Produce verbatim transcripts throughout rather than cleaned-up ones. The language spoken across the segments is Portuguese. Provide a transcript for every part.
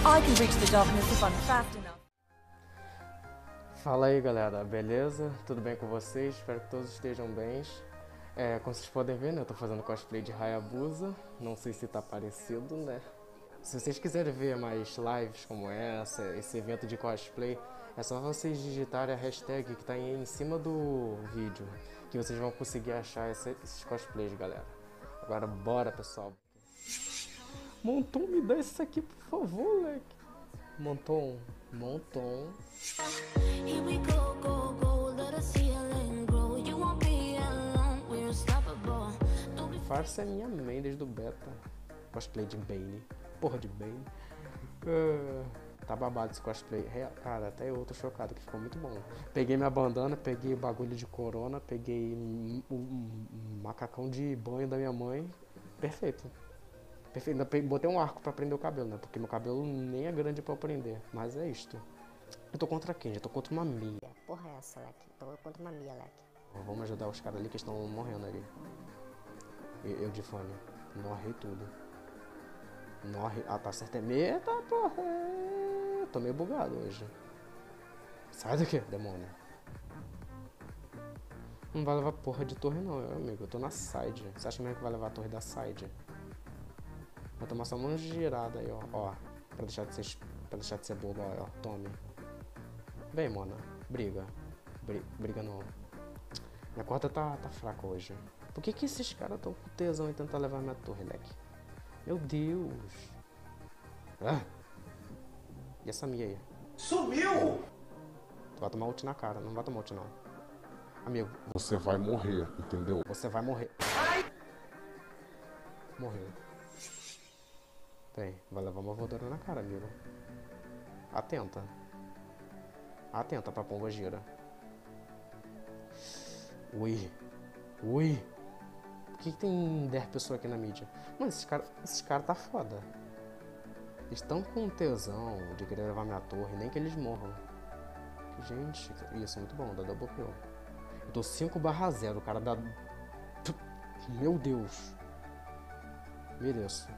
I can reach the darkness if I'm fast enough. Fala aí galera, beleza? Tudo bem com vocês? Espero que todos estejam bem. É, como vocês podem ver, né, eu tô fazendo cosplay de Hayabusa. Não sei se tá parecido, né? Se vocês quiserem ver mais lives como essa, esse evento de cosplay, é só vocês digitarem a hashtag que tá aí em cima do vídeo, que vocês vão conseguir achar esse, esses cosplays, galera. Agora bora, pessoal. Monton, me dá isso aqui, por favor, leque. Monton, Monton. Here we go, go, go, let us heal grow. You won't be alone, we're unstoppable. Farsa é minha main desde o beta. Cosplay de Bane. Porra de Bane. Uh, tá babado esse cosplay. Real, cara, até eu tô chocado que ficou muito bom. Peguei minha bandana, peguei o bagulho de corona, peguei o um, um macacão de banho da minha mãe. Perfeito. Perfeito. Ainda botei um arco pra prender o cabelo, né? Porque meu cabelo nem é grande pra eu prender. Mas é isto. Eu tô contra quem? Eu tô contra uma Mia. Porra é essa, Leque? Tô contra uma Mia, Leque. Vamos ajudar os caras ali que estão morrendo ali. Eu, eu de fome. Morri tudo. Morre. Ah, tá certo. Eita, porra. Tô meio bugado hoje. Sai daqui, demônio. Não vai levar porra de torre não, meu amigo. Eu tô na side. Você acha mesmo que vai levar a torre da side? Vou tomar só uma girada aí, ó. Ó. Pra deixar de ser, pra deixar de ser bobo, ó. Tome. Vem, mona. Briga. Bri briga não. Minha corda tá, tá fraca hoje. Por que que esses caras tão com tesão em tentar levar minha torre, leque? Meu Deus. Ah. E essa Mia aí? Sumiu! Tu vai tomar ult na cara. Não vai tomar ult não. Amigo. Você vai morrer, entendeu? Você vai morrer. Morreu. Tem. Vai levar uma voadora na cara, amigo. Atenta. Atenta pra pomba gira. Ui. Ui. Por que, que tem dez pessoas aqui na mídia? Mano, esses caras esses cara tá foda. Eles estão com tesão de querer levar minha torre, nem que eles morram. Gente, isso, muito bom, dá double kill. Eu tô cinco barra zero, o cara dá... Meu Deus. Mereço.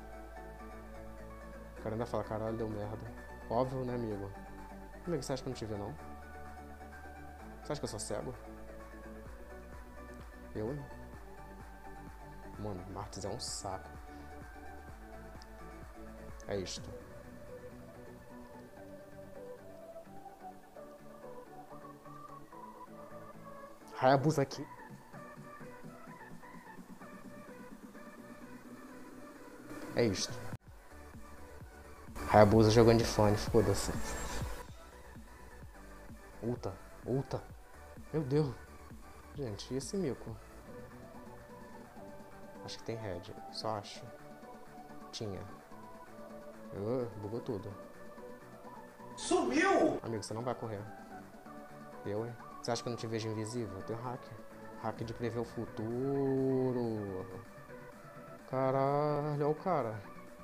O cara ainda fala, caralho, deu merda. Óbvio, né, amigo? Como é que você acha que eu não te vi, não? Você acha que eu sou cego? Eu, hein? Mano, Martins é um saco. É isto. Hayabusa aqui. É isto. Hayabusa jogando de fone, foda-se. Ulta, ulta. Meu Deus. Gente, e esse mico? Acho que tem head, só acho. Tinha. Uh, bugou tudo. Sumiu! Amigo, você não vai correr. Eu, hein? Você acha que eu não te vejo invisível? Eu tenho hack. Hack de prever o futuro. Caralho, olha o cara.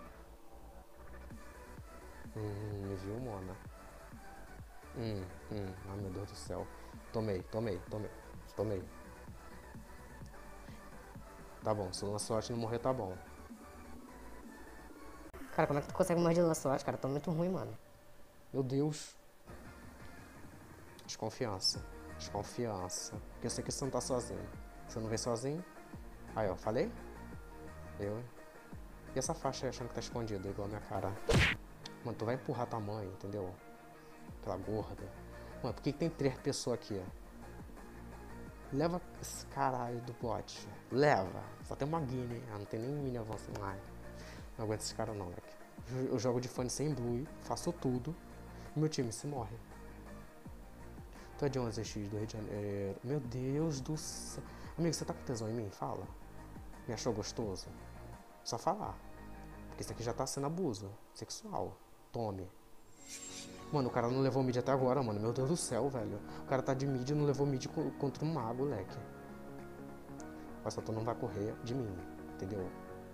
Hum, me viu, mona. Hum, hum, ai meu Deus do céu. Tomei, tomei, tomei, tomei. Tá bom, se o Lancelot não morrer, tá bom. Cara, como é que tu consegue morrer de Lancelot, cara? Tô muito ruim, mano. Meu Deus. Desconfiança. Desconfiança. Porque eu sei que você não tá sozinho. Você não vem sozinho? Aí, ó, falei? Eu, hein? E essa faixa aí achando que tá escondida, igual a minha cara? Mano, tu vai empurrar tua mãe, entendeu? Aquela gorda. Mano, por que, que tem três pessoas aqui, ó? Leva esse caralho do bot. Leva. Só tem uma Guinea. Ah, não tem nem mini avanço. Ai, não aguento esse cara não, leque. Eu jogo de fone sem blue, faço tudo. E meu time se morre. Tu é de onze x do Rio de Janeiro. Meu Deus do céu. Amigo, você tá com tesão em mim? Fala. Me achou gostoso? Só falar. Porque isso aqui já tá sendo abuso sexual. Tome. Mano, o cara não levou mid até agora, mano. Meu Deus do céu, velho. O cara tá de mid e não levou mid contra um mago, leque. Mas só tu não vai correr de mim, entendeu?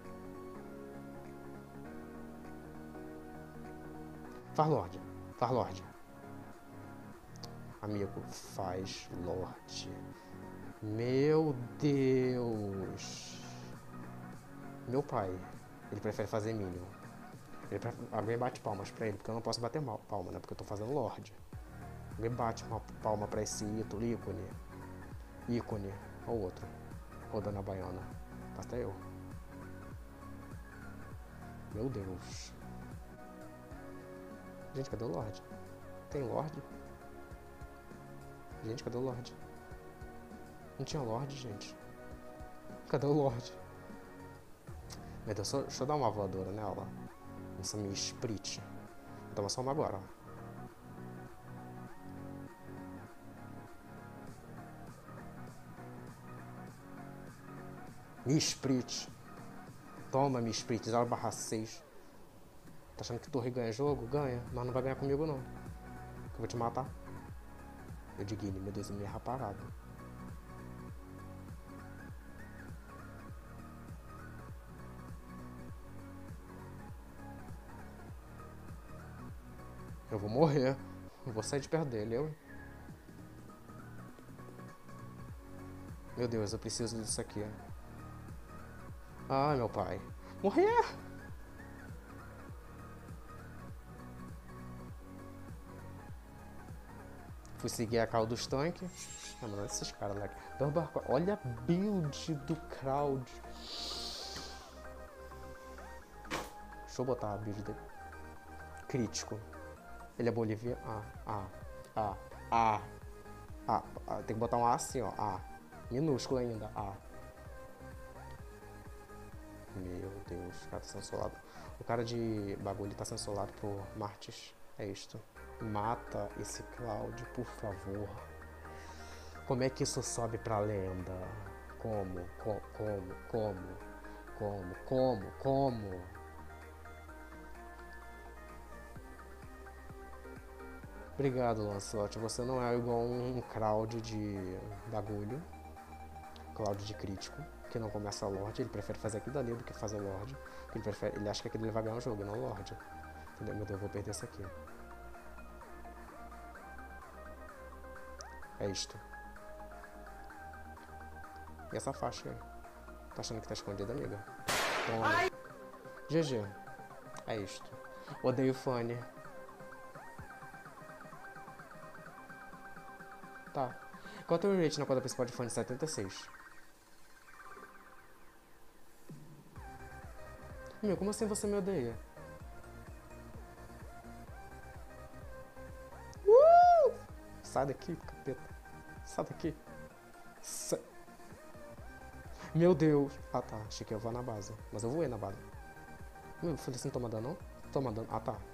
Farlord. Farlord. Amigo, faz Lorde. Meu Deus. Meu pai, ele prefere fazer Minion. Ele, alguém bate palmas pra ele, porque eu não posso bater mal, palma, né? Porque eu tô fazendo Lorde. Alguém bate uma palma pra esse ídolo, ícone. Ícone. Ou outro. Rodando a baiana. Basta eu. Meu Deus. Gente, cadê o Lorde? Tem Lorde? Gente, cadê o Lorde? Não tinha Lorde, gente. Cadê o Lorde? Meu Deus, deixa eu dar uma voadora nela. Essa minha Sprit. Vou tomar só uma agora, ó. Minha Sprit. Toma, minha Sprit. zero barra seis. Tá achando que torre ganha jogo? Ganha. Mas não vai ganhar comigo, não. Eu vou te matar. Eu de Guine, meu Deus, eu me erra parado. Eu vou morrer. Eu vou sair de perto dele, eu. Meu Deus, eu preciso disso aqui. Ai, meu pai. Morrer! Fui seguir a cal dos tanques. Ah, mano, esses caras lá. Olha a build do crowd. Deixa eu botar a build dele. Crítico. Ele é boliviano. Ah, ah, ah, ah, ah, ah. Tem que botar um A assim, ó. A. Minúsculo ainda. A. Meu Deus, o cara tá sendo solado. O cara de bagulho tá sendo solado por Martes. É isto. Mata esse Cloud, por favor. Como é que isso sobe pra lenda? Como? Co como? Como? Como? Como? Como? Obrigado, Lancelot. Você não é igual um crowd de bagulho. Cloud de crítico, que não começa Lorde. Ele prefere fazer aquilo dali do que fazer Lorde. Ele, prefere, ele acha que aquele ele vai ganhar o jogo, não Lorde. Entendeu? Meu Deus, eu vou perder isso aqui. É isto. E essa faixa aí? Tá achando que tá escondida, amiga? Toma. G G. É isto. Odeio Fanny. Tá. Qual é o teu rate na conta principal de Fanny? setenta e seis. Meu, como assim você me odeia? Uh! Sai daqui, capeta. Sai daqui. Sa... Meu Deus. Ah, tá. Achei que eu vou na base. Mas eu voei na base. Meu, falei assim, toma dano não? Toma dano. Ah, tá.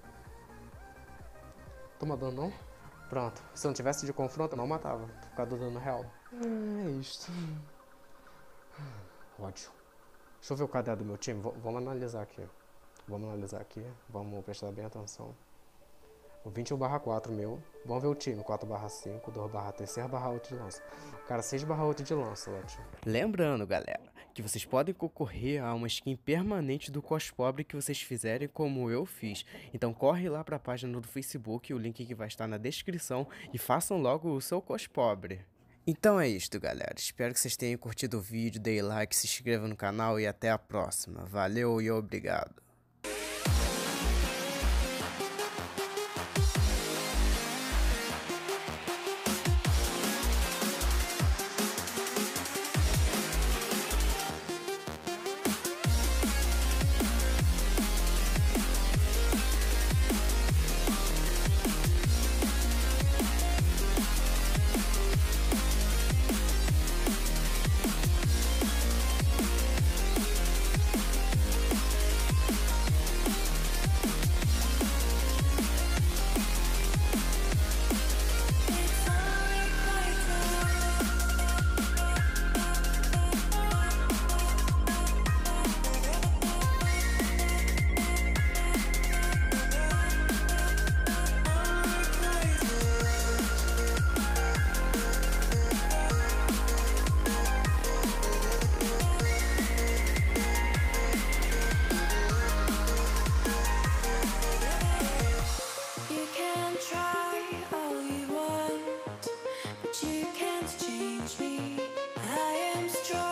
Toma dano não? Pronto. Se eu não tivesse de confronto, eu não matava. Por causa do dano real. É isto. Ódio. Deixa eu ver o caderno do meu time. V vamos analisar aqui. Vamos analisar aqui. Vamos prestar bem atenção. O vinte e um barra quatro meu. Vamos ver o time. quatro barra cinco, dois barra três, seis barra oito de lança. Cara, seis barra oito de lança, Lete. Lembrando, galera, que vocês podem concorrer a uma skin permanente do Cos Pobre que vocês fizerem como eu fiz. Então corre lá para a página do Facebook, o link que vai estar na descrição, e façam logo o seu Cos Pobre. Então é isto, galera. Espero que vocês tenham curtido o vídeo, dê like, se inscreva no canal e até a próxima. Valeu e obrigado. Change me. I am strong.